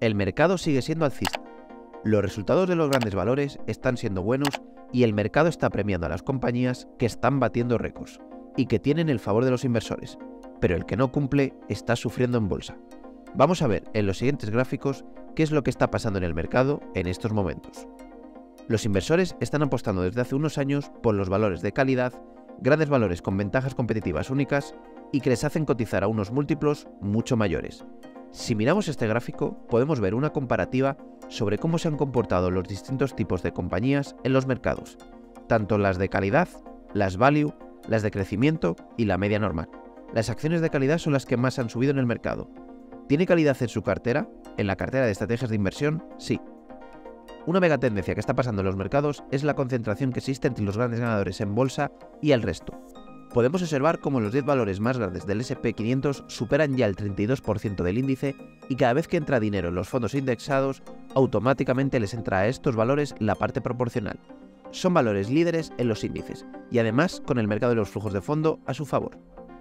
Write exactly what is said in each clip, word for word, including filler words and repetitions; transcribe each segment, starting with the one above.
El mercado sigue siendo alcista. Los resultados de los grandes valores están siendo buenos y el mercado está premiando a las compañías que están batiendo récords y que tienen el favor de los inversores, pero el que no cumple está sufriendo en bolsa. Vamos a ver en los siguientes gráficos qué es lo que está pasando en el mercado en estos momentos. Los inversores están apostando desde hace unos años por los valores de calidad, grandes valores con ventajas competitivas únicas y que les hacen cotizar a unos múltiplos mucho mayores. Si miramos este gráfico, podemos ver una comparativa sobre cómo se han comportado los distintos tipos de compañías en los mercados, tanto las de calidad, las value, las de crecimiento y la media normal. Las acciones de calidad son las que más han subido en el mercado. ¿Tiene calidad en su cartera? ¿En la cartera de estrategias de inversión? Sí. Una megatendencia que está pasando en los mercados es la concentración que existe entre los grandes ganadores en bolsa y el resto. Podemos observar cómo los diez valores más grandes del ese and pe quinientos superan ya el treinta y dos por ciento del índice y cada vez que entra dinero en los fondos indexados, automáticamente les entra a estos valores la parte proporcional. Son valores líderes en los índices y además con el mercado de los flujos de fondo a su favor.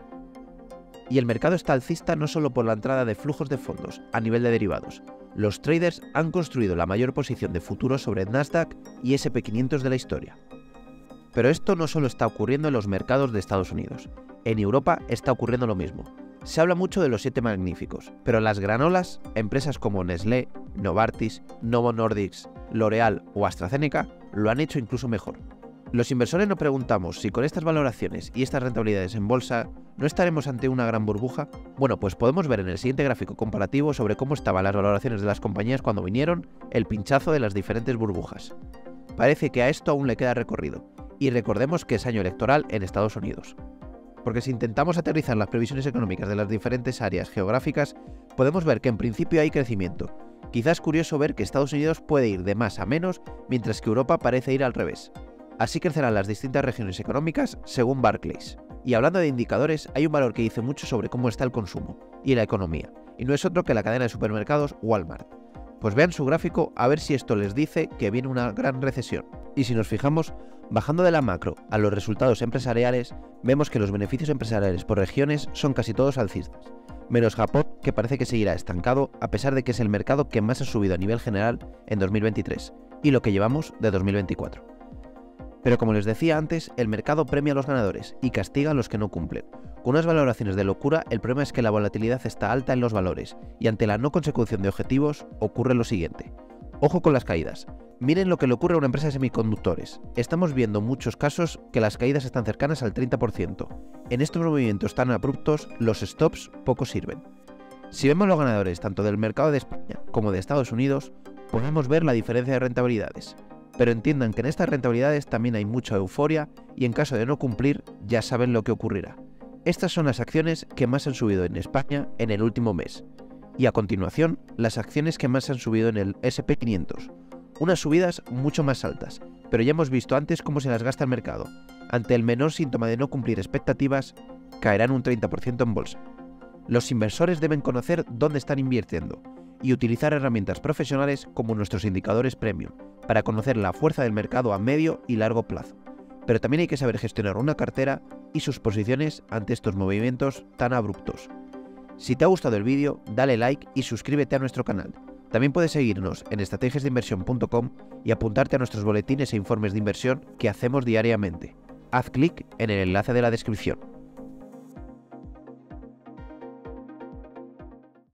Y el mercado está alcista no solo por la entrada de flujos de fondos a nivel de derivados. Los traders han construido la mayor posición de futuros sobre Nasdaq y ese and pe quinientos de la historia. Pero esto no solo está ocurriendo en los mercados de Estados Unidos. En Europa está ocurriendo lo mismo. Se habla mucho de los siete magníficos, pero las granolas, empresas como Nestlé, Novartis, Novo Nordisk, L'Oréal o AstraZeneca, lo han hecho incluso mejor. Los inversores nos preguntamos si con estas valoraciones y estas rentabilidades en bolsa, ¿no estaremos ante una gran burbuja? Bueno, pues podemos ver en el siguiente gráfico comparativo sobre cómo estaban las valoraciones de las compañías cuando vinieron el pinchazo de las diferentes burbujas. Parece que a esto aún le queda recorrido. Y recordemos que es año electoral en Estados Unidos. Porque si intentamos aterrizar las previsiones económicas de las diferentes áreas geográficas, podemos ver que en principio hay crecimiento. Quizás es curioso ver que Estados Unidos puede ir de más a menos, mientras que Europa parece ir al revés. Así crecerán las distintas regiones económicas según Barclays. Y hablando de indicadores, hay un valor que dice mucho sobre cómo está el consumo y la economía, y no es otro que la cadena de supermercados Walmart. Pues vean su gráfico a ver si esto les dice que viene una gran recesión. Y si nos fijamos, bajando de la macro a los resultados empresariales, vemos que los beneficios empresariales por regiones son casi todos alcistas, menos Japón, que parece que seguirá estancado a pesar de que es el mercado que más ha subido a nivel general en dos mil veintitrés, y lo que llevamos de dos mil veinticuatro. Pero como les decía antes, el mercado premia a los ganadores y castiga a los que no cumplen. Con unas valoraciones de locura, el problema es que la volatilidad está alta en los valores, y ante la no consecución de objetivos, ocurre lo siguiente. Ojo con las caídas. Miren lo que le ocurre a una empresa de semiconductores. Estamos viendo muchos casos que las caídas están cercanas al treinta por ciento. En estos movimientos tan abruptos, los stops poco sirven. Si vemos los ganadores tanto del mercado de España como de Estados Unidos, podemos ver la diferencia de rentabilidades. Pero entiendan que en estas rentabilidades también hay mucha euforia y en caso de no cumplir, ya saben lo que ocurrirá. Estas son las acciones que más han subido en España en el último mes. Y a continuación, las acciones que más han subido en el ese and pe quinientos. Unas subidas mucho más altas, pero ya hemos visto antes cómo se las gasta el mercado. Ante el menor síntoma de no cumplir expectativas, caerán un treinta por ciento en bolsa. Los inversores deben conocer dónde están invirtiendo y utilizar herramientas profesionales como nuestros indicadores premium para conocer la fuerza del mercado a medio y largo plazo. Pero también hay que saber gestionar una cartera y sus posiciones ante estos movimientos tan abruptos. Si te ha gustado el vídeo, dale like y suscríbete a nuestro canal. También puedes seguirnos en estrategias de inversión punto com y apuntarte a nuestros boletines e informes de inversión que hacemos diariamente. Haz clic en el enlace de la descripción.